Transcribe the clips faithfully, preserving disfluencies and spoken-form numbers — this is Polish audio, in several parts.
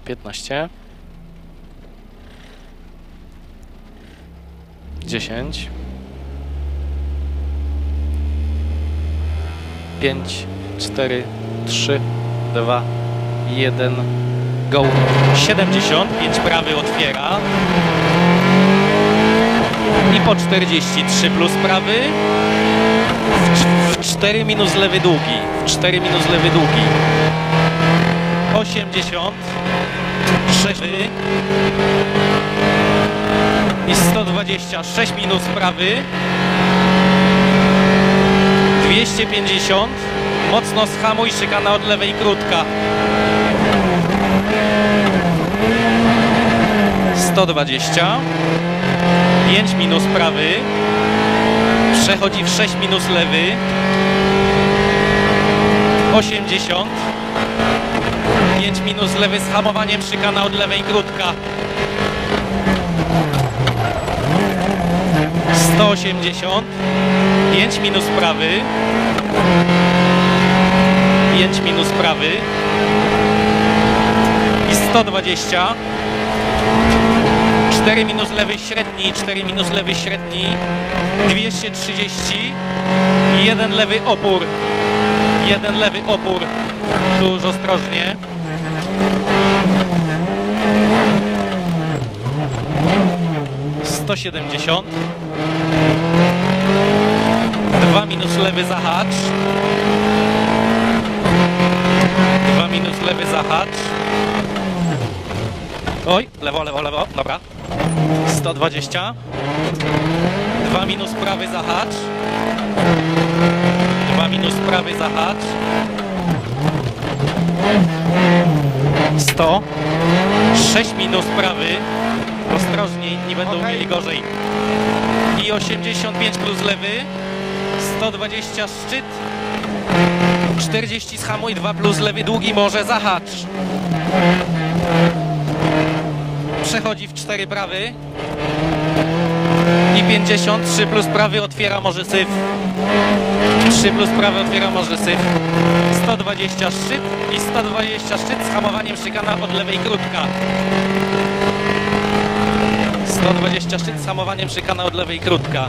piętnaście. dziesięć. pięć, cztery, trzy, dwa, jeden. Go. siedemdziesiąt. pięć prawy otwiera. I po czterdzieści trzy plus prawy. W cztery minus lewy długi. W cztery minus lewy długi. osiemdziesiąt. sześć i sto dwadzieścia. sześć minus prawy. dwieście pięćdziesiąt. Mocno schamuj, szykana od lewej krótka. sto dwadzieścia. pięć minus prawy. Przechodzi w sześć minus lewy. osiemdziesiąt. pięć minus lewy z hamowaniem, szykana od lewej krótka. sto osiemdziesiąt. pięć minus prawy. pięć minus prawy. I sto dwadzieścia. cztery minus lewy średni, cztery minus lewy średni. dwieście trzydzieści. jeden lewy opór. jeden lewy opór. Tuż ostrożnie. sto siedemdziesiąt. dwa minus lewy zahacz. dwa minus lewy zahacz. Oj, lewo, lewo, lewo, dobra. sto dwadzieścia. dwa minus prawy zahacz. dwa minus prawy zahacz. sto. sześć minus prawy. Ostrożniej, nie będą okay. mieli gorzej. I osiemdziesiąt pięć plus lewy. sto dwadzieścia szczyt. czterdzieści schamuj, dwa plus lewy długi, może zahacz. Przechodzi w cztery prawy. I pięćdziesiąt. trzy plus prawy otwiera, może syf. trzy plus prawy otwiera, może syf. sto dwadzieścia szczyt i sto dwadzieścia szczyt z hamowaniem, szykana od lewej krótka. sto dwadzieścia szczyt z hamowaniem, szykana od lewej krótka.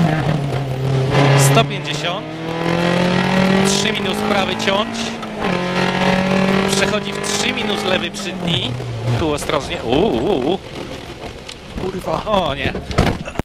sto pięćdziesiąt. trzy minus prawy ciąć. Przechodzi w trzy minus lewy przytnij. Tu ostrożnie. Uuu. Kurwa. O nie.